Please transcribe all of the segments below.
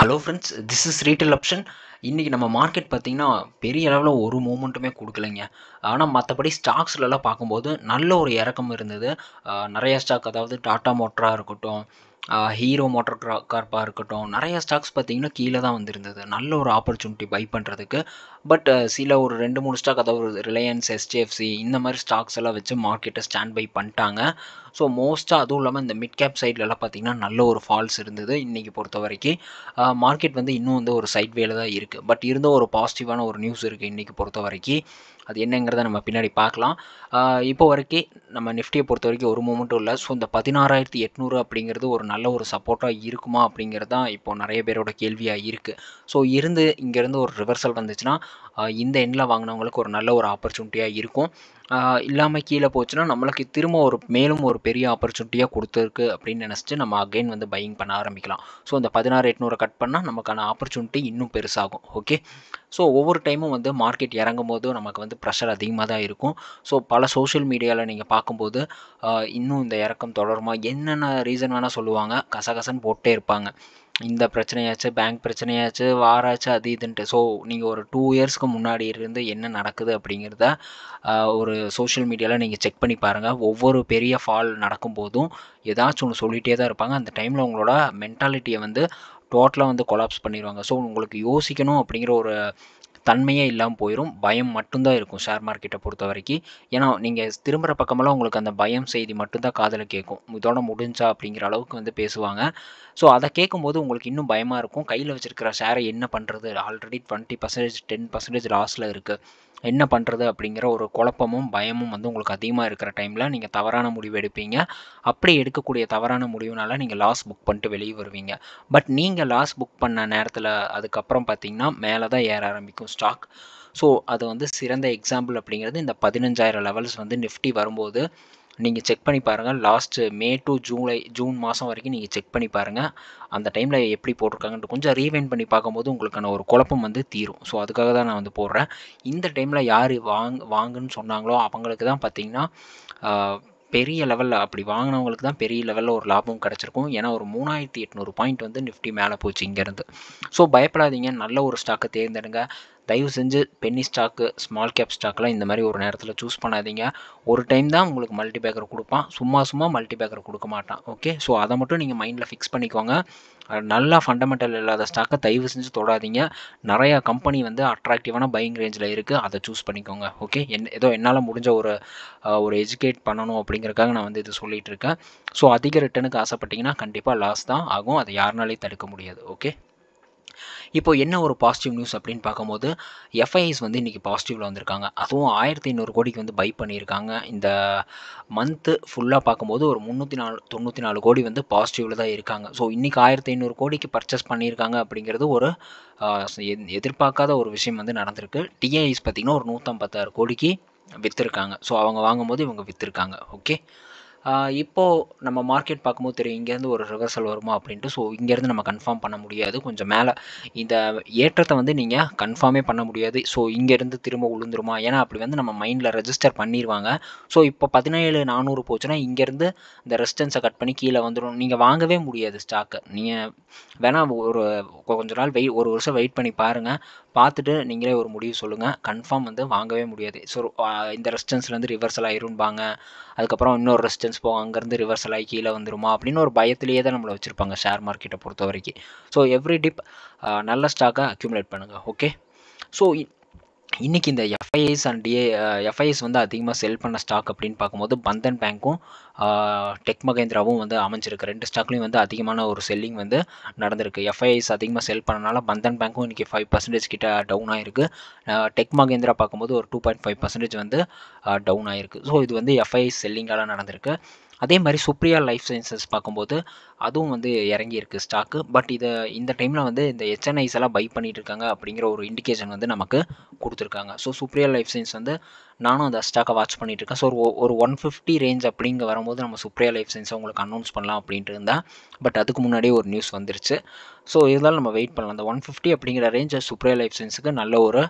Hello friends, this is retail option. இன்றைக்கி நம்ம market பார்த்திங்கன்னா பெரிய அளவில் ஒரு மூமெண்ட்டுமே கொடுக்கலைங்க. ஆனால் மற்றபடி ஸ்டாக்ஸ்லலாம் பார்க்கும்போது நல்ல ஒரு இறக்கம் இருந்தது. நிறைய ஸ்டாக், அதாவது டாட்டா மோட்டராக இருக்கட்டும், ஹீரோ மோட்டார் கார்ப்பாக இருக்கட்டும், நிறைய ஸ்டாக்ஸ் பார்த்திங்கன்னா கீழே தான் வந்திருந்தது. நல்ல ஒரு ஆப்பர்ச்சுனிட்டி பை பண்ணுறதுக்கு. பட் சில ஒரு 2-3 ஸ்டாக், அதாவது ரிலையன்ஸ், எஸ்டிஎஃப்சி இந்த மாதிரி ஸ்டாக்ஸ் எல்லாம் வச்சு மார்க்கெட்டை ஸ்டாண்ட் பை பண்ணிட்டாங்க. ஸோ மோஸ்ட்டாக அதுவும் இல்லாமல் இந்த மிட் கேப் சைட்லலாம் பார்த்திங்கன்னா நல்ல ஒரு ஃபால்ஸ் இருந்தது இன்றைக்கி பொறுத்த வரைக்கும். மார்க்கெட் வந்து இன்னும் வந்து ஒரு சைட் வேல தான் இருக்குது. பட் இருந்த ஒரு பாசிட்டிவான ஒரு நியூஸ் இருக்குது இன்றைக்கி பொறுத்த வரைக்கும். அது என்னங்கிறத நம்ம பின்னாடி பார்க்கலாம். இப்போ வரைக்கும் நம்ம நிஃப்டியை பொறுத்த வரைக்கும் ஒரு மூமெண்ட்டும் இல்லை. ஸோ இந்த 16,800 அப்படிங்கிறது ஒரு நல்ல ஒரு சப்போர்ட்டாக இருக்குமா அப்படிங்கிறது தான் இப்போ நிறைய பேரோட கேள்வியாக இருக்குது. ஸோ இங்கேருந்து ஒரு ரிவர்சல் வந்துச்சுன்னா இந்த எண்ணில் வாங்கினவங்களுக்கு ஒரு நல்ல ஒரு ஆப்பர்ச்சுனிட்டியாக இருக்கும். இல்லாமல் கீழே போச்சுன்னா நம்மளுக்கு திரும்ப மேலும் ஒரு பெரிய ஆப்பர்ச்சுனிட்டியாக கொடுத்துருக்கு அப்படின்னு நினச்சிட்டு நம்ம அகைன் வந்து பையிங் பண்ண ஆரம்பிக்கலாம். ஸோ இந்த 16,800 கட் பண்ணால் நமக்கான ஆப்பர்ச்சுனிட்டி இன்னும் பெருசாகும். ஓகே, ஸோ ஒவ்வொரு டைமும் வந்து மார்க்கெட் இறங்கும் போது நமக்கு வந்து ப்ரெஷர் அதிகமாக தான் இருக்கும். ஸோ பல சோஷியல் மீடியாவில் நீங்கள் பார்க்கும்போது இன்னும் இந்த இறக்கம் தொடருமா, என்னென்ன ரீசன் வேணால் சொல்லுவாங்க, கசகசன்னு போட்டே இருப்பாங்க. இந்த பிரச்சனையாச்சு, பேங்க் பிரச்சனையாச்சு, வாராச்சு, அது இதுன்ட்டு. ஸோ நீங்கள் ஒரு 2 இயர்ஸ்க்கு முன்னாடி இருந்து என்ன நடக்குது அப்படிங்கிறத ஒரு சோஷியல் மீடியாவில் நீங்கள் செக் பண்ணி பாருங்கள். ஒவ்வொரு பெரிய ஃபால் நடக்கும்போதும் ஏதாச்சும் ஒன்று சொல்லிகிட்டே தான் இருப்பாங்க. அந்த டைமில் உங்களோட மென்டாலிட்டியை வந்து டோட்டலாக வந்து கொலாப்ஸ் பண்ணிடுவாங்க. ஸோ உங்களுக்கு யோசிக்கணும் அப்படிங்கிற ஒரு தன்மையே இல்லாமல் போயிடும். பயம் மட்டும்தான் இருக்கும் ஷேர் மார்க்கெட்டை பொறுத்த வரைக்கும். ஏன்னா நீங்கள் திரும்புகிற பக்கமெல்லாம் உங்களுக்கு அந்த பயம் செய்தி மட்டும்தான் காதில் கேட்கும். இதோட முடிஞ்சா அப்படிங்கிற அளவுக்கு வந்து பேசுவாங்க. ஸோ அதை கேட்கும்போது உங்களுக்கு இன்னும் பயமாக இருக்கும். கையில் வச்சுருக்கிற ஷேரை என்ன பண்ணுறது, ஆல்ரெடி 20%, 10% லாஸில் இருக்குது, என்ன பண்ணுறது அப்படிங்கிற ஒரு குழப்பமும் பயமும் வந்து உங்களுக்கு அதிகமாக இருக்கிற டைமில் நீங்கள் தவறான முடிவு எடுப்பீங்க. அப்படி எடுக்கக்கூடிய தவறான முடிவுனால நீங்கள் லாஸ் புக் பண்ணிட்டு வெளியே வருவீங்க. பட் நீங்கள் லாஸ் புக் பண்ண நேரத்தில் அதுக்கப்புறம் பார்த்தீங்கன்னா மேலே தான் ஏற ஆரம்பிக்கும் ஸ்டாக். ஸோ அது வந்து சிறந்த எக்ஸாம்பிள் அப்படிங்கிறது இந்த 15,000 லெவல்ஸ் வந்து நிஃப்டி வரும்போது நீங்கள் செக் பண்ணி பாருங்கள். லாஸ்ட்டு மே டு ஜூன் மாதம் வரைக்கும் நீங்கள் செக் பண்ணி பாருங்கள். அந்த டைமில் எப்படி போட்டிருக்காங்கன்ட்டு கொஞ்சம் ரீவைண்ட் பண்ணி பார்க்கும்போது உங்களுக்கான ஒரு குழப்பம் வந்து தீரும். ஸோ அதுக்காக தான் நான் வந்து போடுறேன். இந்த டைமில் யார் வாங்குன்னு சொன்னாங்களோ அவங்களுக்கு தான் பார்த்தீங்கன்னா பெரிய லெவலில், அப்படி வாங்கினவங்களுக்கு தான் பெரிய லெவலில் ஒரு லாபம் கிடச்சிருக்கும். ஏன்னா ஒரு 3,800 பாயிண்ட் வந்து நிஃப்டி மேலே போச்சு இங்கேருந்து. ஸோ பயப்படாதீங்க, நல்ல ஒரு ஸ்டாக்கை தேர்ந்தெடுங்க. தயவு செஞ்சு பென்னி ஸ்டாக்கு, ஸ்மால் கேப் ஸ்டாக்லாம் இந்த மாதிரி ஒரு நேரத்தில் சூஸ் பண்ணாதீங்க. ஒரு டைம் தான் உங்களுக்கு மல்டிபேக்கர் கொடுப்பான், சும்மா மல்டிபேக்கர் கொடுக்க மாட்டான். ஓகே, ஸோ அதை மட்டும் நீங்கள் மைண்டில் ஃபிக்ஸ் பண்ணிக்கோங்க. நல்லா ஃபண்டமெண்டல் இல்லாத ஸ்டாக்கை தயவு செஞ்சு தொடாதீங்க. நிறையா கம்பெனி வந்து அட்ராக்டிவான பையிங் ரேஞ்சில் இருக்குது, அதை சூஸ் பண்ணிக்கோங்க. ஓகே, ஏதோ என்னால் முடிஞ்ச ஒரு எஜுகேட் பண்ணணும் அப்படிங்கிறதுக்காக நான் வந்து இது சொல்லிகிட்டு இருக்கேன். ஸோ அதிக ரிட்டனுக்கு ஆசைப்பட்டீங்கன்னா கண்டிப்பாக லாஸ் தான் ஆகும், அதை யாருனாலையும் தடுக்க முடியாது. ஓகே, இப்போ என்ன ஒரு பாசிட்டிவ் நியூஸ் அப்படின்னு பார்க்கும்போது எஃப்ஐஎஸ் வந்து இன்றைக்கி பாசிட்டிவில் வந்திருக்காங்க. அதுவும் 1,500 கோடிக்கு வந்து பை பண்ணியிருக்காங்க. இந்த மந்த்து ஃபுல்லாக பார்க்கும்போது ஒரு 394 கோடி வந்து பாசிட்டிவில் தான் இருக்காங்க. ஸோ இன்றைக்கி 1,500 கோடிக்கு பர்ச்சேஸ் பண்ணியிருக்காங்க அப்படிங்கிறது ஒரு எதிர்பார்க்காத ஒரு விஷயம் வந்து நடந்திருக்கு. டிஐஎஸ் பார்த்திங்கன்னா ஒரு 156 கோடிக்கு விற்றுருக்காங்க. ஸோ அவங்க வாங்கும்போது இவங்க விற்றுருக்காங்க. ஓகே, இப்போது நம்ம மார்க்கெட் பார்க்கும்போது தெரியும் இங்கேருந்து ஒரு ரிவர்சல் வருமா அப்படின்ட்டு. ஸோ இங்கேருந்து நம்ம கன்ஃபார்ம் பண்ண முடியாது. கொஞ்சம் மேலே இந்த ஏற்றத்தை வந்து நீங்கள் கன்ஃபார்மே பண்ண முடியாது. ஸோ இங்கேருந்து திரும்ப விழுந்துருமா, ஏன்னா அப்படி வந்து நம்ம மைண்டில் ரெஜிஸ்டர் பண்ணிடுவாங்க. ஸோ இப்போ 17,400 போச்சுன்னா இங்கேருந்து இந்த ரெசிஸ்டன்ஸை கட் பண்ணி கீழே வந்துடும். நீங்கள் வாங்கவே முடியாது ஸ்டாக்கை. நீங்கள் வேணால் கொஞ்ச நாள் ஒரு வருஷம் வெயிட் பண்ணி பாருங்கள். பார்த்துட்டு நீங்களே ஒரு முடிவு சொல்லுங்கள். கன்ஃபார்ம் வந்து வாங்கவே முடியாது. ஸோ இந்த ரெசிஸ்டன்ஸ்லேருந்து ரிவர்சல் ஆயிரும்பாங்க, அதுக்கப்புறம் இன்னொரு ரெசிஸ்டன்ஸ் போகும், அங்கேருந்து ரிவர்சல் ஆகி கீழே வந்துருமா அப்படின்னு ஒரு பயத்திலேயே தான் நம்மளை வச்சுருப்பாங்க ஷேர் மார்க்கெட்டை பொறுத்த வரைக்கும். ஸோ எவ்ரி டிப் நல்ல ஸ்டாக்காக அக்யூமுலேட் பண்ணுங்கள். ஓகே, ஸோ இன்றைக்கி இந்த எஃப்ஐஎஸ் வந்து அதிகமாக செல் பண்ண ஸ்டாக் அப்படின்னு பார்க்கும்போது பந்தன் பேங்க்கும் டெக் மகேந்திராவும் வந்து அமைஞ்சிருக்கு. 2 ஸ்டாக்லேயும் வந்து அதிகமான ஒரு செல்லிங் வந்து நடந்திருக்கு. எஃப்ஐஎஸ் அதிகமாக செல் பண்ணனால பந்தன் பேங்க்கும் இன்றைக்கி 5% கிட்ட டவுன் ஆகிருக்கு. டெக் மகேந்திரா பார்க்கும்போது ஒரு 2.5% வந்து டவுன் ஆகிருக்கு. ஸோ இது வந்து எஃப்ஐஎஸ் செல்லிங்கால நடந்திருக்கு. அதே மாதிரி சுப்ரியா லைஃப் சயின்சஸ் பார்க்கும்போது அதுவும் வந்து இறங்கியிருக்கு ஸ்டாக்கு. பட் இந்த டைமில் வந்து இந்த ஹெச்என்ஐஸ் எல்லாம் பை பண்ணிட்டு இருக்காங்க அப்படிங்கிற ஒரு இண்டிகேஷன் வந்து நமக்கு கொடுத்துருக்காங்க. ஸோ சுப்ரியா லைஃப் சயின்ஸ் வந்து நானும் அந்த ஸ்டாக்கை வாட்ச் பண்ணிட்டு இருக்கேன். ஸோ ஒரு 150 ரேஞ்ச் அப்படிங்க வரும்போது நம்ம சுப்ரியா லைஃப் சயின்ஸை உங்களுக்கு அனௌன்ஸ் பண்ணலாம் அப்படின்ட்டு இருந்தேன். பட் அதுக்கு முன்னாடியே ஒரு நியூஸ் வந்துருச்சு. ஸோ இருந்தாலும் நம்ம வெயிட் பண்ணலாம். அந்த 150 அப்படிங்கிற ரேஞ்ச் சுப்ரியா லைஃப் சயின்ஸுக்கு நல்ல ஒரு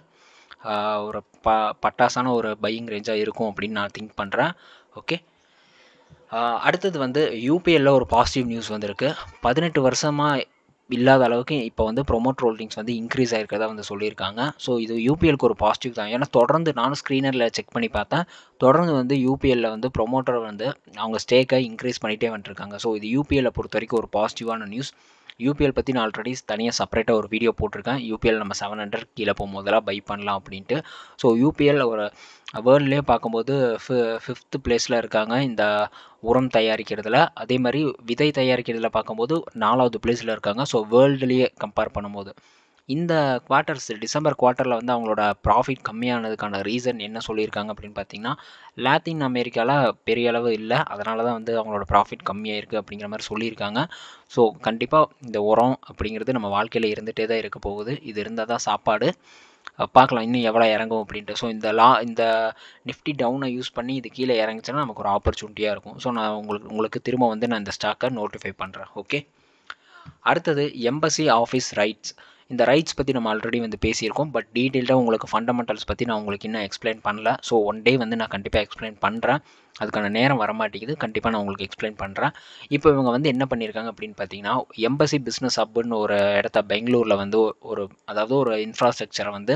பட்டாசான ஒரு பையிங் ரேஞ்சாக இருக்கும் அப்படின்னு நான் திங்க் பண்ணுறேன். ஓகே, அடுத்தது வந்து யூபிஎல்ல ஒரு பாசிட்டிவ் நியூஸ் வந்திருக்கு. 18 வருஷமாக இல்லாத அளவுக்கு இப்போ வந்து ப்ரொமோட்டர் ஹோல்டிங்ஸ் வந்து இன்க்ரீஸ் ஆகிருக்கிறதா வந்து சொல்லியிருக்காங்க. ஸோ இது யூபிஎல்க்கு ஒரு பாசிட்டிவ் தான். ஏன்னா தொடர்ந்து நானும் ஸ்க்ரீனரில் செக் பண்ணி பார்த்தேன். தொடர்ந்து வந்து யூபிஎல்ல வந்து ப்ரொமோட்டர் வந்து அவங்க ஸ்டேக்கை இன்க்ரீஸ் பண்ணிகிட்டே வந்துட்டுருக்காங்க. ஸோ இது யூபிஎல்லை பொறுத்த வரைக்கும் ஒரு பாசிட்டிவான நியூஸ். யூபிஎல் பற்றி நான் ஆல்ரெடி தனியாக செப்பரேட்டாக ஒரு வீடியோ போட்டிருக்கேன். யூபிஎல் நம்ம 700 கீழே போகும்போதெல்லாம் பை பண்ணலாம் அப்படின்ட்டு. ஸோ யூபிஎல் ஒரு வேர்ல்ட்லேயே பார்க்கும்போது 5th பிளேஸில் இருக்காங்க இந்த உரம் தயாரிக்கிறதுல. அதே மாதிரி விதை தயாரிக்கிறதுல பார்க்கும்போது 4வது பிளேஸில் இருக்காங்க. ஸோ வேர்ல்டுலேயே கம்பேர் பண்ணும்போது இந்த குவார்ட்டர்ஸ் டிசம்பர் குவார்ட்டரில் வந்து அவங்களோட ப்ராஃபிட் கம்மியானதுக்கான ரீசன் என்ன சொல்லியிருக்காங்க அப்படின்னு பார்த்தீங்கன்னா, லாத்தின் அமெரிக்காவில் பெரிய அளவு இல்லை, அதனால தான் வந்து அவங்களோட ப்ராஃபிட் கம்மியாக இருக்குது அப்படிங்கிற மாதிரி சொல்லியிருக்காங்க. ஸோ கண்டிப்பாக இந்த உரம் அப்படிங்கிறது நம்ம வாழ்க்கையில் இருந்துகிட்டே தான் இருக்க போகுது. இது இருந்தால் தான் சாப்பாடு. பார்க்கலாம் இன்னும் எவ்வளோ இறங்கும் அப்படின்ட்டு. ஸோ இந்த நிஃப்டி டவுனை யூஸ் பண்ணி இது கீழே இறங்குச்சுன்னா நமக்கு ஒரு ஆப்பர்ச்சுனிட்டியாக இருக்கும். ஸோ நான் உங்களுக்கு திரும்ப வந்து நான் இந்த ஸ்டாக்கை நோட்டிஃபை பண்ணுறேன். ஓகே, அடுத்தது எம்பசி ஆஃபீஸ் ரைட்ஸ். இந்த ரைட்ஸ் பற்றி நம்ம ஆல்ரெடி வந்து பேசியிருக்கோம். பட் டீட்டெயில்டாக உங்களுக்கு ஃபண்டமெண்டல்ஸ் பற்றி நான் உங்களுக்கு இன்னும் எக்ஸ்பிளைன் பண்ணல. ஸோ ஒன் டே வந்து நான் கண்டிப்பாக எக்ஸ்பிளைன் பண்ணுறேன். அதுக்கான நேரம் வரமாட்டேங்குது. கண்டிப்பாக நான் உங்களுக்கு எக்ஸ்பிளைன் பண்ணுறேன். இப்போ இவங்க வந்து என்ன பண்ணியிருக்காங்க அப்படின்னு பார்த்தீங்கன்னா, எம்பசி பிஸ்னஸ் ஹப்னு ஒரு இடத்த பெங்களூரில் வந்து அதாவது ஒரு இன்ஃப்ராஸ்ட்ரக்சரை வந்து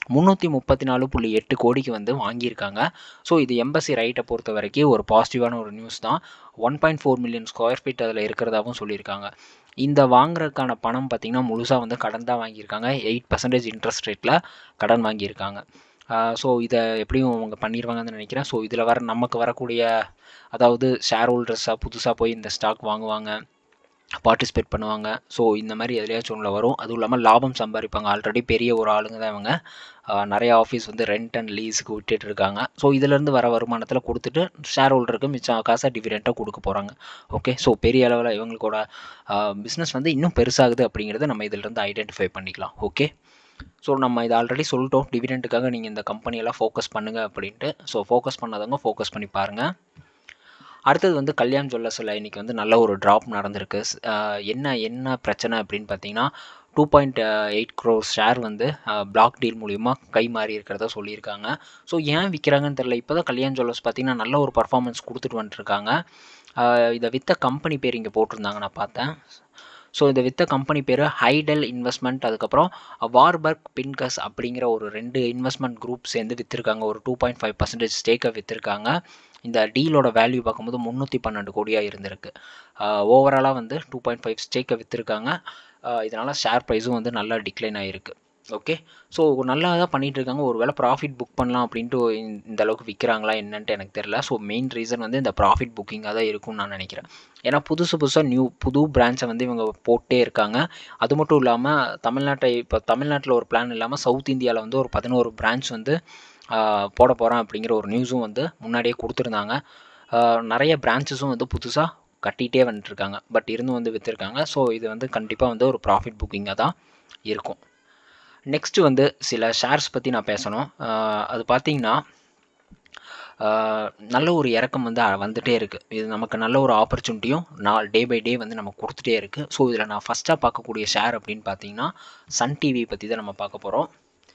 334.8 கோடிக்கு வந்து வாங்கியிருக்காங்க. ஸோ இது எம்பசி ரைட்டை பொறுத்த வரைக்கும் ஒரு பாசிட்டிவான ஒரு நியூஸ் தான். 1.4 மில்லியன் ஸ்கொயர் ஃபீட் அதில் இருக்கிறதாகவும் சொல்லியிருக்காங்க. இந்த வாங்குறதுக்கான பணம் பார்த்திங்கன்னா முழுசாக வந்து கடன் தான் வாங்கியிருக்காங்க. 8% இன்ட்ரெஸ்ட் ரேட்டில் கடன் வாங்கியிருக்காங்க. ஸோ இதை எப்படியும் அவங்க பண்ணிடுவாங்கன்னு நினைக்கிறேன். ஸோ இதில் நமக்கு வரக்கூடிய அதாவது ஷேர் ஹோல்டர்ஸாக புதுசாக போய் இந்த ஸ்டாக் வாங்குவாங்க, பார்ட்டிசிபேட் பண்ணுவாங்க. ஸோ இந்த மாதிரி எதுலையாச்சும் ஒன்றில் வரும். அதுவும் இல்லாமல் லாபம் சம்பாதிப்பாங்க. ஆல்ரெடி பெரிய ஒரு ஆளுங்க தான் இவங்க. நிறைய ஆஃபீஸ் வந்து ரெண்ட் அண்ட் லீஸுக்கு விட்டுட்டு இருக்காங்க. ஸோ இதிலேருந்து வர வருமானத்தில் கொடுத்துட்டு ஷேர் ஹோல்டருக்கு மிச்சம் காசாக டிவிடெண்ட்டாக கொடுக்க போகிறாங்க. ஓகே, ஸோ பெரிய அளவில் இவங்களோட பிஸ்னஸ் வந்து இன்னும் பெருசாகுது அப்படிங்கிறத நம்ம இதிலிருந்து ஐடென்டிஃபை பண்ணிக்கலாம். ஓகே, ஸோ நம்ம இதை ஆல்ரெடி சொல்லிட்டோம், டிவிடெண்ட்டுக்காக நீங்கள் இந்த கம்பெனியெல்லாம் ஃபோக்கஸ் பண்ணுங்கள் அப்படின்ட்டு. ஸோ ஃபோக்கஸ் பண்ணாதவங்க ஃபோக்கஸ் பண்ணி பாருங்கள். அடுத்தது வந்து கல்யாண் ஜுவல்லர்ஸில் இன்றைக்கி வந்து நல்ல ஒரு ட்ராப் நடந்திருக்கு. என்ன பிரச்சனை அப்படின்னு பார்த்தீங்கன்னா, 2.8 crore ஷேர் வந்து பிளாக் டீல் மூலிமா கை மாறி இருக்கிறதா சொல்லியிருக்காங்க. ஸோ ஏன் விற்கிறாங்கன்னு தெரியல. இப்போ தான் கல்யாண் ஜுவல்லர்ஸ் பார்த்திங்கன்னா நல்ல ஒரு பர்ஃபார்மன்ஸ் கொடுத்துட்டு வந்துட்டுருக்காங்க. இதை விற்ற கம்பெனி பேர் இங்கே போட்டிருந்தாங்க, நான் பார்த்தேன். ஸோ இதை விற்ற கம்பெனி பேர் ஹைடெல் இன்வெஸ்ட்மெண்ட், அதுக்கப்புறம் வார்பர்க் பின்கஸ் அப்படிங்கிற ஒரு 2 இன்வெஸ்ட்மெண்ட் குரூப் சேர்ந்து விற்றுருக்காங்க. ஒரு 2.5% ஸ்டேக்கை விற்றுருக்காங்க. இந்த டீலோட வேல்யூ பார்க்கும்போது 312 கோடியாக இருந்திருக்கு. ஓவராலாக வந்து 2.5 ஸ்டேக்கை விற்றுருக்காங்க. இதனால் ஷேர் ப்ரைஸும் வந்து நல்லா டிக்ளைன் ஆகிருக்கு. ஓகே, ஸோ நல்லா தான் பண்ணிகிட்ருக்காங்க. ஒரு வேளை ப்ராஃபிட் புக் பண்ணலாம் அப்படின்ட்டு இந்த அளவுக்கு விற்கிறாங்களா என்னன்ட்டு எனக்கு தெரில. ஸோ மெயின் ரீசன் வந்து இந்த ப்ராஃபிட் புக்கிங்காக தான் இருக்கும்னு நான் நினைக்கிறேன். ஏன்னா புதுசாக புது பிரான்ச்சை வந்து இவங்க போட்டே இருக்காங்க. அது மட்டும் இல்லாமல் இப்போ தமிழ்நாட்டில் ஒரு பிளான் இல்லாமல் சவுத் இந்தியாவில் வந்து ஒரு 11 பிரான்ச் வந்து போட போகிறேன் அப்படிங்கிற ஒரு நியூஸும் வந்து முன்னாடியே கொடுத்துருந்தாங்க. நிறைய பிரான்ச்சஸும் வந்து புதுசாக கட்டிகிட்டே வந்துட்டுருக்காங்க. பட் இருந்தும் வந்து விற்றுருக்காங்க. ஸோ இது வந்து கண்டிப்பாக வந்து ஒரு ப்ராஃபிட் புக்கிங்காக தான் இருக்கும். நெக்ஸ்ட்டு வந்து சில ஷேர்ஸ் பற்றி நான் பேசணும். அது பார்த்திங்கன்னா நல்ல ஒரு இறக்கம் வந்து வந்துகிட்டே இருக்குது. இது நமக்கு நல்ல ஒரு ஆப்பர்ச்சுனிட்டியும் டே பை டே வந்து நமக்கு கொடுத்துட்டே இருக்குது. ஸோ இதில் நான் ஃபஸ்ட்டாக பார்க்கக்கூடிய ஷேர் அப்படின்னு பார்த்தீங்கன்னா சன் டிவி பற்றி தான் நம்ம பார்க்க போகிறோம்.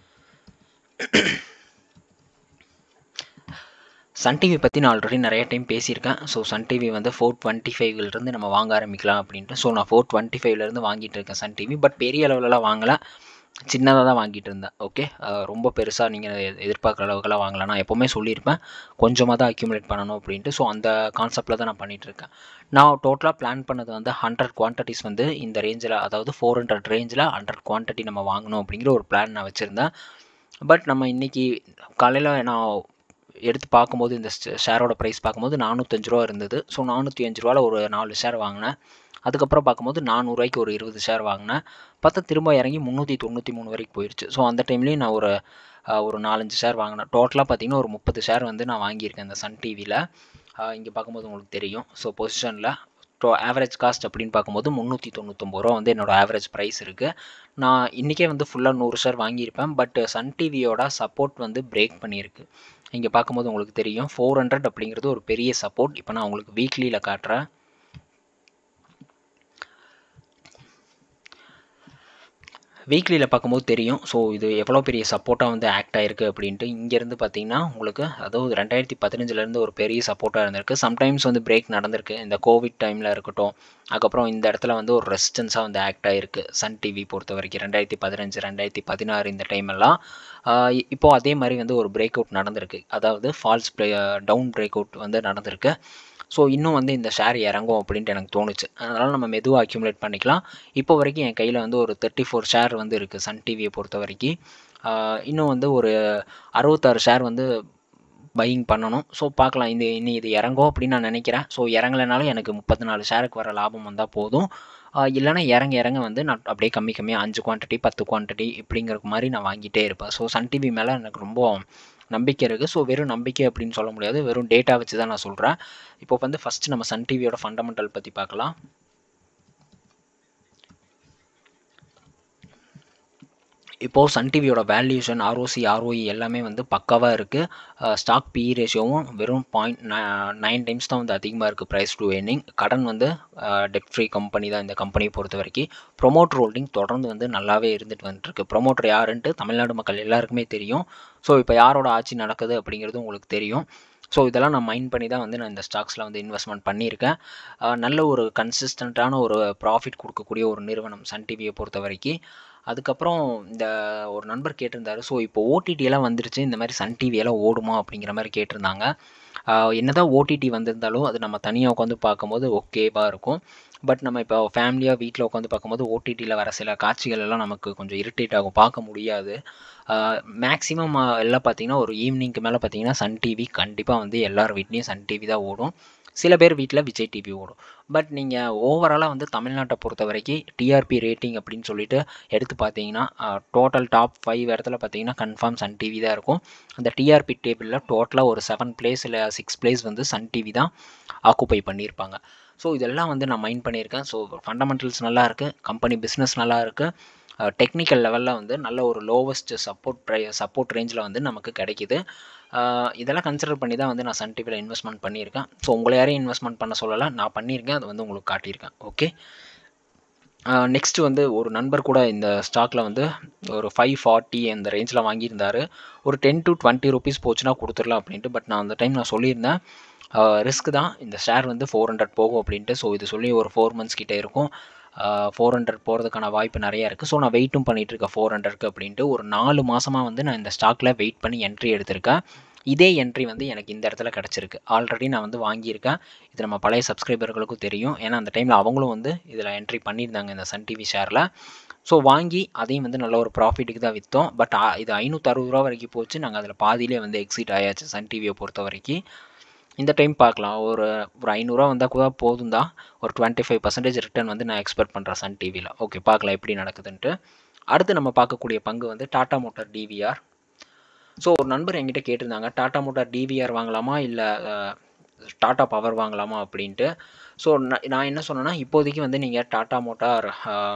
சன் டிவி பற்றி நான் ஆல்ரெடி நிறைய டைம் பேசியிருக்கேன். ஸோ சன் டிவி வந்து 425 நம்ம வாங்க ஆரம்பிக்கலாம் அப்படின்ட்டு. ஸோ நான் 425 வாங்கிட்டு இருக்கேன் சன் டிவி. பட் பெரிய அளவுலலாம் வாங்கலை, சின்னதாக தான் வாங்கிட்டு இருந்தேன். ஓகே, ரொம்ப பெருசாக நீங்கள் எதிர்பார்க்குற அளவுக்குலாம் வாங்கலாம். நான் எப்போவுமே சொல்லியிருப்பேன் கொஞ்சமாக தான் அக்யூமுலேட் பண்ணணும் அப்படின்ட்டு. ஸோ அந்த கான்செப்டில் தான் நான் பண்ணிகிட்ருக்கேன். நான் டோட்டலாக பிளான் பண்ணது வந்து 100 குவான்டிட்டிஸ் வந்து இந்த ரேஞ்சில், அதாவது 400 ரேஞ்சில் 100 குவான்டிட்டி நம்ம வாங்கணும் அப்படிங்கிற ஒரு பிளான் நான் வச்சுருந்தேன். பட் நம்ம இன்றைக்கி காலையில் நான் எடுத்து பார்க்கும்போது இந்த ஷேரோட ப்ரைஸ் பார்க்கும்போது 405 ரூபா இருந்தது. ஸோ 405 ரூபாவில் ஒரு 4 ஷேர் வாங்கினேன். அதுக்கப்புறம் பார்க்கும்போது 400 ரூபாய்க்கு ஒரு 20 ஷேர் வாங்கினேன். பார்த்தா திரும்ப இறங்கி 393 வரைக்கும் போயிடுச்சு. ஸோ அந்த டைம்லேயும் நான் ஒரு 4-5 ஷேர் வாங்கினேன். டோட்டலாக பார்த்திங்கன்னா ஒரு 30 ஷேர் வந்து நான் வாங்கியிருக்கேன் இந்த சன் டிவியில். இங்கே பார்க்கும்போது உங்களுக்கு தெரியும். ஸோ பொசிஷனில் ஆவரேஜ் காஸ்ட் அப்படின்னு பார்க்கும்போது 399 ரூபா வந்து என்னோடய ஆவரேஜ் ப்ரைஸ் இருக்குது. நான் இன்றைக்கே வந்து ஃபுல்லாக 100 ஷேர் வாங்கியிருப்பேன். பட் சன் டிவியோட சப்போர்ட் வந்து பிரேக் பண்ணியிருக்கு. இங்கே பார்க்கும்போது உங்களுக்கு தெரியும் 400 அப்படிங்கிறது ஒரு பெரிய சப்போர்ட். இப்போ நான் உங்களுக்கு வீக்லியில் காட்டுறேன். வீக்லியில் பார்க்கும்போது தெரியும். ஸோ இது எவ்வளோ பெரிய சப்போர்ட்டாக வந்து ஆக்ட் ஆயிருக்கு அப்படின்ட்டு. இங்கேருந்து பார்த்தீங்கன்னா உங்களுக்கு அதாவது 2015லேருந்து ஒரு பெரிய சப்போர்ட்டாக இருந்திருக்கு. சம்டைம்ஸ் வந்து பிரேக் நடந்திருக்கு. இந்த கோவிட் டைமில் இருக்கட்டும். அதுக்கப்புறம் இந்த இடத்துல வந்து ஒரு ரெசிஸ்டன்ஸாக வந்து ஆக்ட் ஆயிருக்கு சன் டிவி பொறுத்த வரைக்கும் 2015 2016 இந்த டைமெல்லாம். இப்போது அதே மாதிரி வந்து ஒரு பிரேக் அவுட் நடந்திருக்கு. அதாவது ஃபால்ஸ் டவுன் பிரேக் அவுட் வந்து நடந்திருக்கு. ஸோ இன்னும் வந்து இந்த ஷேர் இறங்கும் அப்படின்ட்டு எனக்கு தோணுச்சு. அதனால் நம்ம மெதுவாக அக்யூமுலேட் பண்ணிக்கலாம். இப்போ வரைக்கும் என் கையில் வந்து ஒரு 34 ஷேர் வந்து இருக்குது சன் டிவியை பொறுத்த வரைக்கும். இன்னும் வந்து ஒரு 66 ஷேர் வந்து பையிங் பண்ணணும். ஸோ பார்க்கலாம். இனி இது இறங்கும் அப்படின்னு நான் நினைக்கிறேன். ஸோ இறங்கலைனாலும் எனக்கு 34 ஷேருக்கு வர லாபம் வந்தால் போதும். இல்லைனா இறங்க வந்து நான் அப்படியே கம்மியாக 5 குவான்டிட்டி 10 குவான்டிட்டி இப்படிங்கிற மாதிரி நான் வாங்கிட்டே இருப்பேன். ஸோ சன் டிவி மேலே எனக்கு ரொம்ப நம்பிக்கை இருக்குது. ஸோ வெறும் நம்பிக்கை அப்படின்னு சொல்ல முடியாது. வெறும் டேட்டா வச்சு தான் நான் சொல்கிறேன். இப்போ வந்து ஃபஸ்ட்டு நம்ம சன் டிவியோட ஃபண்டமெண்டல் பற்றி பார்க்கலாம். இப்போது சன் டிவியோட வேல்யூஷன் ஆர்ஓசி ஆர்ஓஇ எல்லாமே வந்து பக்காவாக இருக்குது. ஸ்டாக் பிஇ ரேஷியோவும் வெறும் 0.9 டைம்ஸ் தான் வந்து அதிகமாக இருக்குது ப்ரைஸ் டு ஏர்னிங். கடன் வந்து டெட் ஃப்ரீ கம்பெனி தான் இந்த கம்பெனியை பொறுத்த வரைக்கும். ப்ரொமோட்டர் ஹோல்டிங் தொடர்ந்து வந்து நல்லாவே இருந்துட்டு வந்துட்டுருக்கு. ப்ரொமோட்டர் யாருன்ட்டு தமிழ்நாடு மக்கள் எல்லாருக்குமே தெரியும். ஸோ இப்போ யாரோட ஆட்சி நடக்குது அப்படிங்கிறது உங்களுக்கு தெரியும். ஸோ இதெல்லாம் நான் மைண்ட் பண்ணி தான் வந்து நான் இந்த ஸ்டாக்ஸில் வந்து இன்வெஸ்ட்மெண்ட் பண்ணியிருக்கேன். நல்ல ஒரு கன்சிஸ்டண்ட்டான ஒரு ப்ராஃபிட் கொடுக்கக்கூடிய ஒரு நிறுவனம் சன் டிவியை பொறுத்த வரைக்கும். அதுக்கப்புறம் இந்த ஒரு நண்பர் கேட்டிருந்தாரு. ஸோ இப்போ ஓடிடியெல்லாம் வந்துருச்சு. இந்த மாதிரி சன் டிவியெல்லாம் ஓடுமா அப்படிங்கிற மாதிரி கேட்டிருந்தாங்க. என்னதான் ஓடிடி வந்திருந்தாலும் அது நம்ம தனியாக உட்காந்து பார்க்கும்போது ஓகேவாக இருக்கும். பட் நம்ம இப்போ ஃபேமிலியாக வீட்டில் உட்காந்து பார்க்கும்போது ஓடிடியில் வர சில காட்சிகள் எல்லாம் நமக்கு கொஞ்சம் இரிட்டேட் ஆகும். பார்க்க முடியாது. மேக்ஸிமம் எல்லாம் பார்த்தீங்கன்னா ஒரு ஈவினிங்க்கு மேலே பார்த்தீங்கன்னா சன் டிவி கண்டிப்பாக வந்து எல்லார் வீட்லேயும் சன் டிவி தான் ஓடும். சில பேர் வீட்டில் விஜய் டிவி ஓடும். பட் நீங்கள் ஓவராலாக வந்து தமிழ்நாட்டை பொறுத்த வரைக்கும் டிஆர்பி ரேட்டிங் அப்படின்னு சொல்லிட்டு எடுத்து பார்த்தீங்கன்னா டோட்டல் டாப் 5 இடத்துல பார்த்தீங்கன்னா கன்ஃபார்ம் சன் டிவி தான் இருக்கும். அந்த டிஆர்பி டேபிளில் டோட்டலாக ஒரு 7 பிளேஸ் இல்லை 6 பிளேஸ் வந்து சன் டிவி தான் ஆக்குப்பை பண்ணியிருப்பாங்க. ஸோ இதெல்லாம் வந்து நான் மைண்ட் பண்ணியிருக்கேன். ஸோ ஃபண்டமெண்டல்ஸ் நல்லா இருக்குது. கம்பெனி பிஸ்னஸ் நல்லா இருக்குது. டெக்னிக்கல் லெவலில் வந்து நல்ல ஒரு லோவஸ்ட் சப்போர்ட் ரேஞ்சில் வந்து நமக்கு கிடைக்கிது. இதெல்லாம் கன்சிடர் பண்ணி தான் வந்து நான் சன் டிவியில் இன்வெஸ்ட்மெண்ட் பண்ணியிருக்கேன். ஸோ உங்களை யாரையும் இன்வெஸ்ட்மெண்ட் பண்ண சொல்லலை, நான் பண்ணியிருக்கேன். அது வந்து உங்களுக்கு காட்டியிருக்கேன். ஓகே. நெக்ஸ்ட்டு வந்து ஒரு நண்பர் கூட இந்த ஸ்டாக்கில் வந்து ஒரு 540 அந்த ரேஞ்சில் வாங்கியிருந்தார். ஒரு 10 to 20 ருபீஸ் போச்சுன்னா கொடுத்துடலாம் அப்படின்ட்டு. பட் நான் அந்த டைம் நான் சொல்லியிருந்தேன் ரிஸ்க் தான், இந்த ஷேர் வந்து 400 போகும் அப்படின்ட்டு. ஸோ இது சொல்லி ஒரு 4 மந்த்ஸ் கிட்டே இருக்கும். 400 போகிறதுக்கான வாய்ப்பு நிறையா இருக்குது. ஸோ நான் வெயிட்டும் பண்ணிகிட்ருக்கேன் 400க்கு அப்படின்ட்டு. ஒரு 4 மாதமாக வந்து நான் இந்த ஸ்டாக்கில் வெயிட் பண்ணி என்ட்ரி எடுத்திருக்கேன். இதே என்ட்ரி வந்து எனக்கு இந்த இடத்துல கிடச்சிருக்கு. ஆல்ரெடி நான் வந்து வாங்கியிருக்கேன். இது நம்ம பழைய சப்ஸ்கிரைபர்களுக்கும் தெரியும். ஏன்னா அந்த டைமில் அவங்களும் வந்து இதில் என்ட்ரி பண்ணியிருந்தாங்க இந்த சன் டிவி ஷேரில். ஸோ வாங்கி அதையும் வந்து நல்ல ஒரு ப்ராஃபிட்டுக்கு தான் விற்றோம். பட் இது 560 ரூபா வரைக்கும் போச்சு. நாங்கள் அதில் பாதியிலே வந்து எக்ஸிட் ஆயாச்சு சன் டிவியை பொறுத்த வரைக்கும். இந்த டைம் பார்க்கலாம். ஒரு 500 வந்தால் கூட போதும் தான். ஒரு 25% ரிட்டர்ன் வந்து நான் எக்ஸ்பெக்ட் பண்ணுறேன் சன் டிவியில். ஓகே, பார்க்கலாம் எப்படி நடக்குதுன்ட்டு. அடுத்து நம்ம பார்க்கக்கூடிய பங்கு வந்து டாடா மோட்டார் டிவிஆர். ஸோ ஒரு நண்பர் என்கிட்ட கேட்டிருந்தாங்க, டாடா மோட்டார் டிவிஆர் வாங்கலாமா இல்லை டாடா பவர் வாங்கலாமா அப்படின்ட்டு. ஸோ நான் என்ன சொன்னேன்னா, இப்போதைக்கு வந்து நீங்கள் டாடா மோட்டார்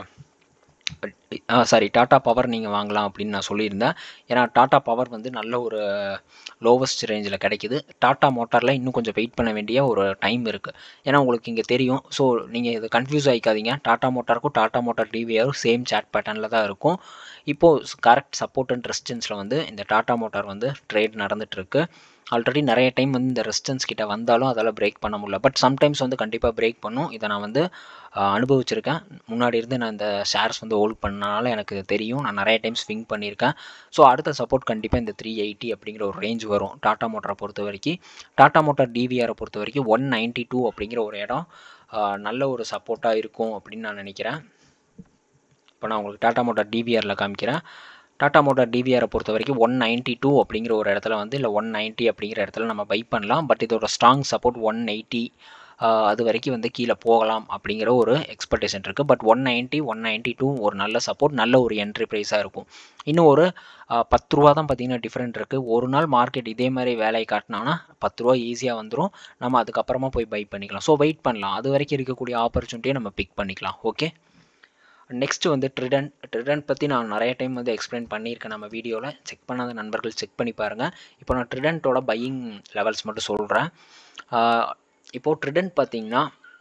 டாடா பவர் நீங்கள் வாங்கலாம் அப்படின்னு நான் சொல்லியிருந்தேன். ஏன்னா டாடா பவர் வந்து நல்ல ஒரு லோவஸ்ட் ரேஞ்சில் கிடைக்கிது. டாடா மோட்டாரில் இன்னும் கொஞ்சம் வெயிட் பண்ண வேண்டிய ஒரு டைம் இருக்குது. ஏன்னா உங்களுக்கு இங்கே தெரியும். ஸோ நீங்கள் இதை கன்ஃபியூஸ் ஆகிக்காதீங்க. டாடா மோட்டாருக்கும் டாடா மோட்டார் டிவிஆரும் சேம் சாட் பேட்டர்னில் தான் இருக்கும். இப்போது கரெக்ட் சப்போர்ட் அண்ட் ரெசிஸ்டன்ஸில் வந்து இந்த டாடா மோட்டார் வந்து ட்ரேட் நடந்துகிட்ருக்கு. ஆல்ரெடி நிறைய டைம் வந்து இந்த ரெசிஸ்டன்ஸ் கிட்ட வந்தாலும் அதால் பிரேக் பண்ண முடியல. பட் சம்டைம்ஸ் வந்து கண்டிப்பாக பிரேக் பண்ணும். இதை நான் வந்து அனுபவிச்சிருக்கேன். முன்னாடி இருந்து நான் இந்த ஷேர்ஸ் வந்து ஹோல்ட் பண்ணனால எனக்கு தெரியும். நான் நிறைய டைம் ஸ்விங் பண்ணியிருக்கேன். ஸோ அடுத்த சப்போர்ட் கண்டிப்பாக இந்த 380 அப்படிங்கிற ஒரு ரேஞ்ச் வரும் டாடா மோட்டாரை பொறுத்த வரைக்கும். டாடா மோட்டார் டிவிஆரை பொறுத்த வரைக்கும் 192 அப்படிங்கிற ஒரு இடம் நல்ல ஒரு சப்போர்ட்டாக இருக்கும் அப்படின்னு நான் நினைக்கிறேன். இப்போ நான் உங்களுக்கு டாடா மோட்டார் டிவிஆரில் காமிக்கிறேன். டாடா மோட்டார் டிவிஆரை பொறுத்த வரைக்கும் 192 அப்படிங்கிற ஒரு இடத்துல வந்து இல்லை 190 அப்படிங்கிற இடத்துல நம்ம பை பண்ணலாம். பட் இதோட ஸ்ட்ராங் சப்போர்ட் 180 அது வரைக்கும் வந்து கீழே போகலாம் அப்படிங்கிற ஒரு எக்ஸ்பெக்டேஷன் இருக்குது. பட் 190 192 ஒரு நல்ல சப்போர்ட், நல்ல ஒரு என்ட்ரி ப்ரைஸாக இருக்கும். இன்னும் ஒரு 10 ரூபா தான் பார்த்தீங்கன்னா டிஃப்ரெண்ட் இருக்குது. ஒரு நாள் மார்க்கெட் இதே மாதிரி வேலையை காட்டினாங்கன்னா 10 ரூபா ஈஸியாக வந்துடும். நம்ம அதுக்கப்புறமா போய் பை பண்ணிக்கலாம். ஸோ வெயிட் பண்ணலாம். அது வரைக்கும் இருக்கக்கூடிய ஆப்பர்ச்சுனிட்டியை நம்ம பிக் பண்ணிக்கலாம். ஓகே. நெக்ஸ்ட் வந்து ட்ரிடன்ட் பற்றி நான் நிறைய டைம் வந்து எக்ஸ்பிளைன் பண்ணியிருக்கேன் நம்ம வீடியோவில். செக் பண்ணாத நண்பர்கள் செக் பண்ணி பாருங்கள். இப்போ நான் ட்ரிடன்ட்டோட பையிங் லெவல்ஸ் மட்டும் சொல்கிறேன். இப்போது ட்ரிடன்ட் பார்த்திங்கன்னா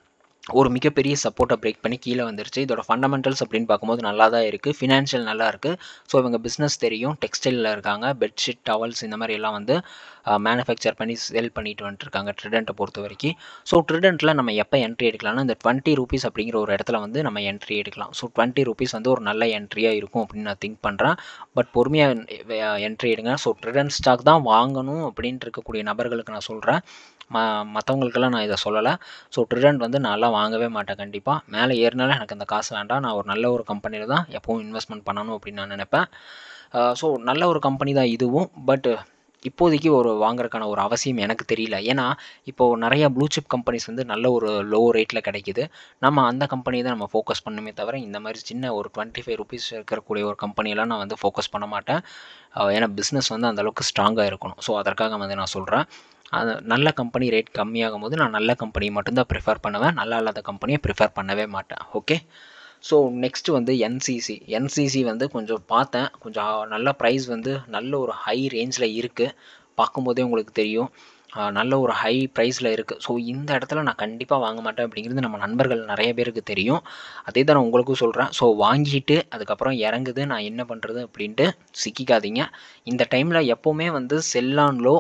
ஒரு மிகப்பெரிய சப்போர்ட்டை பிரேக் பண்ணி கீழே வந்துருச்சு. இதோட ஃபண்டமெண்டல்ஸ் அப்படின்னு பார்க்கும்போது நல்லா தான் இருக்குது. ஃபினான்ஷியல் நல்லா இருக்குது. ஸோ இவங்க பிஸ்னஸ் தெரியும். டெக்ஸ்டைலில் இருக்காங்க. பெட்ஷீட், டவல்ஸ் இந்த மாதிரி எல்லாம் வந்து மேனுஃபேக்சர் பண்ணி செல் பண்ணிட்டு வந்துட்டுருக்காங்க ட்ரிடெண்ட்டை பொறுத்த வரைக்கும். ஸோ ட்ரிடெண்ட்டில் நம்ம எப்போ என்ட்ரி எடுக்கலாம்னா இந்த ₹20 அப்படிங்கிற ஒரு இடத்துல வந்து நம்ம என்ட்ரி எடுக்கலாம். ஸோ ₹20 வந்து ஒரு நல்ல என்ட்ரியாக இருக்கும் அப்படின்னு நான் திங்க் பண்ணுறேன். பட் பொறுமையாக என்ட்ரி எடுங்க. ஸோ ட்ரிடெண்ட் ஸ்டாக் தான் வாங்கணும் அப்படின்ட்டு இருக்கக்கூடிய நபர்களுக்கு நான் சொல்கிறேன். மற்றவங்களுக்கெல்லாம் நான் இதை சொல்லலை. ஸோ ட்ரிடெண்ட் வந்து நான்லாம் வாங்கவே மாட்டேன் கண்டிப்பாக. மேலே ஏறினாலும் எனக்கு அந்த காசு வேண்டாம். நான் ஒரு நல்ல ஒரு கம்பெனியில் தான் எப்போவும் இன்வெஸ்ட்மெண்ட் பண்ணணும் அப்படின்னு நான் நினைப்பேன். ஸோ நல்ல ஒரு கம்பெனி தான் இதுவும். பட் இப்போதைக்கு ஒரு வாங்குறதுக்கான ஒரு அவசியம் எனக்கு தெரியல. ஏன்னா இப்போது நிறையா ப்ளூ சிப் கம்பெனிஸ் வந்து நல்ல ஒரு லோ ரேட்டில் கிடைக்குது. நம்ம அந்த கம்பெனியை தான் நம்ம ஃபோக்கஸ் பண்ணணுமே தவிர இந்த மாதிரி சின்ன ஒரு ₹25 இருக்கக்கூடிய ஒரு கம்பெனியெல்லாம் நான் வந்து ஃபோக்கஸ் பண்ண மாட்டேன். ஏன்னா பிஸ்னஸ் வந்து அந்தளவுக்கு ஸ்ட்ராங்காக இருக்கணும். ஸோ அதற்காக வந்து நான் சொல்கிறேன். அது நல்ல கம்பெனி ரேட் கம்மியாகும் போது நான் நல்ல கம்பெனியை மட்டும்தான் ப்ரிஃபர் பண்ணுவேன். நல்லா இல்லாத கம்பெனியை ப்ரிஃபர் பண்ணவே மாட்டேன். ஓகே. ஸோ நெக்ஸ்ட்டு வந்து என்சிசி வந்து கொஞ்சம் பார்த்தேன். கொஞ்சம் நல்ல ப்ரைஸ் வந்து நல்ல ஒரு ஹை ரேஞ்சில் இருக்குது. பார்க்கும்போதே உங்களுக்கு தெரியும். நல்ல ஒரு ஹை ப்ரைஸில் இருக்குது. ஸோ இந்த இடத்துல நான் கண்டிப்பாக வாங்க மாட்டேன் அப்படிங்கிறது நம்ம நண்பர்கள் நிறைய பேருக்கு தெரியும். அதே தான் நான் உங்களுக்கும் சொல்கிறேன். ஸோ வாங்கிட்டு அதுக்கப்புறம் இறங்குது நான் என்ன பண்ணுறது அப்படின்ட்டு சிக்கிக்காதீங்க. இந்த டைமில் எப்போவுமே வந்து sell on low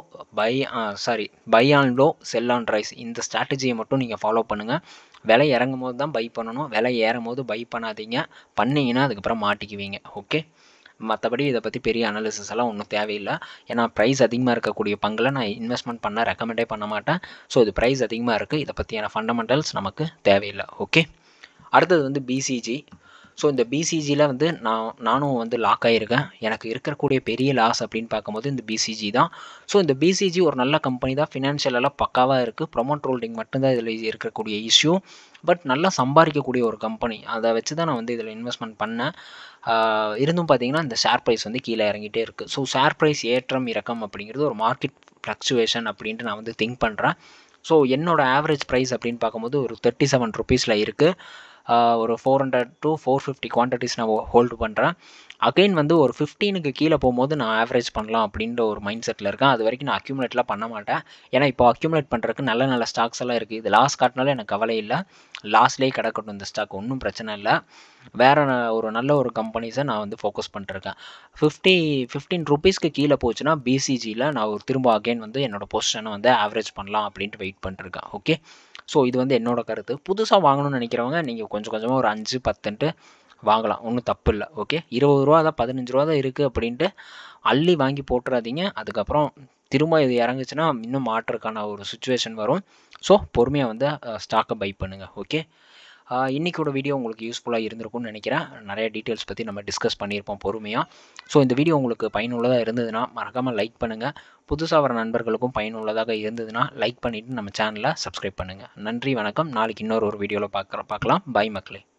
buy on low sell on rise இந்த ஸ்ட்ராட்டஜியை மட்டும் நீங்கள் ஃபாலோ பண்ணுங்கள். விலை இறங்கும் போது தான் பை பண்ணணும். விலை ஏறும் போது பை பண்ணாதீங்க. பண்ணிங்கன்னா அதுக்கப்புறம் மாட்டிக்குவீங்க. ஓகே. மற்றபடி இதை பற்றி பெரிய அனாலிசிஸ் எல்லாம் ஒன்றும் தேவையில்லை. ஏன்னா ப்ரைஸ் அதிகமாக இருக்கக்கூடிய பங்கில் நான் இன்வெஸ்ட்மெண்ட் பண்ண ரெக்கமெண்டே பண்ண மாட்டேன். ஸோ இது ப்ரைஸ் அதிகமாக இருக்குது. இதை பற்றியான ஃபண்டமெண்டல்ஸ் நமக்கு தேவையில்லை. ஓகே. அடுத்தது வந்து பிசிஜி. ஸோ இந்த பிசிஜியில் வந்து நானும் வந்து லாக் ஆகியிருக்கேன். எனக்கு இருக்கக்கூடிய பெரிய லாஸ் அப்படின்னு பார்க்கும்போது இந்த பிசிஜி தான். ஸோ இந்த பிசிஜி ஒரு நல்ல கம்பெனி தான். ஃபினான்ஷியலெல்லாம் பக்காவாக இருக்குது. ப்ரொமோட் ஹோல்டிங் மட்டும்தான் இதில் இருக்கக்கூடிய இஷ்யூ. பட் நல்லா சம்பாதிக்கக்கூடிய ஒரு கம்பெனி. அதை வச்சு தான் நான் வந்து இதில் இன்வெஸ்ட்மெண்ட் பண்ணேன். இருந்தும் பார்த்தீங்கன்னா இந்த ஷேர் ப்ரைஸ் வந்து கீழே இறங்கிட்டே இருக்குது. ஸோ ஷேர் ப்ரைஸ் ஏற்றம் இறக்கம் அப்படிங்கிறது ஒரு மார்க்கெட் ஃப்ளக்சுவேஷன் அப்படின்ட்டு நான் வந்து திங்க் பண்ணுறேன். ஸோ என்னோடய ஆவரேஜ் ப்ரைஸ் அப்படின்னு பார்க்கும்போது ஒரு ₹37 இருக்குது. ஒரு 400 to 450 குவான்டிட்டிஸ் நான் ஹோல்டு பண்ணுறேன். அகைன் வந்து ஒரு 15க்கு கீழே போகும்போது நான் ஆவரேஜ் பண்ணலாம் அப்படின்ற ஒரு மைண்ட் செட்டில் இருக்கேன். அது வரைக்கும் நான் அக்யூமுலேட்லாம் பண்ண மாட்டேன். ஏன்னா இப்போ அக்யூமுலேட் பண்ணுறதுக்கு நல்ல நல்ல ஸ்டாக்ஸ் எல்லாம் இருக்குது. இது லாஸ் காட்டினாலும் எனக்கு கவலை இல்லை. லாஸ்லேயே கிடக்கட்டும் இந்த ஸ்டாக், ஒன்றும் பிரச்சனை இல்லை. வேறு ஒரு நல்ல ஒரு கம்பெனிஸை நான் வந்து ஃபோக்கஸ் பண்ணிட்டுருக்கேன். ₹15க்கு கீழே போச்சுன்னா பிசிஜியில் நான் ஒரு திரும்ப அகைன் வந்து என்னோடய பொசிஷனை வந்து ஆவரேஜ் பண்ணலாம் அப்படின்ட்டு வெயிட் பண்ணிட்டுருக்கேன். ஓகே. ஸோ இது வந்து என்னோடய கருத்து. புதுசாக வாங்கணும்னு நினைக்கிறவங்க நீங்கள் கொஞ்சம் கொஞ்சமாக ஒரு 5, 10ன்ட்டு வாங்கலாம். ஒன்றும் தப்பு இல்லை. ஓகே. ₹20 தான் ₹15 தான் இருக்குது அப்படின்ட்டு அள்ளி வாங்கி போட்டுறாதீங்க. அதுக்கப்புறம் திரும்ப இது இறங்குச்சுன்னா இன்னும் மாற்றுறதுக்கான ஒரு சுச்சுவேஷன் வரும். ஸோ பொறுமையாக வந்து ஸ்டாக்கை பை பண்ணுங்கள். ஓகே. இன்றைக்கோட வீடியோ உங்களுக்கு யூஸ்ஃபுல்லாக இருந்திருக்கும்னு நினைக்கிறேன். நிறைய டீட்டெயில்ஸ் பற்றி நம்ம டிஸ்கஸ் பண்ணியிருப்போம் பொறுமையாக. ஸோ இந்த வீடியோ உங்களுக்கு பயனுள்ளதாக இருந்ததுன்னா மறக்காமல் லைக் பண்ணுங்கள். புதுசாக வர நண்பர்களுக்கும் பயனுள்ளதாக இருந்ததுன்னா லைக் பண்ணிவிட்டு நம்ம சேனலை சப்ஸ்கிரைப் பண்ணுங்கள். நன்றி, வணக்கம். நாளைக்கு இன்னொரு வீடியோவில் பார்க்கலாம். பை மக்களே.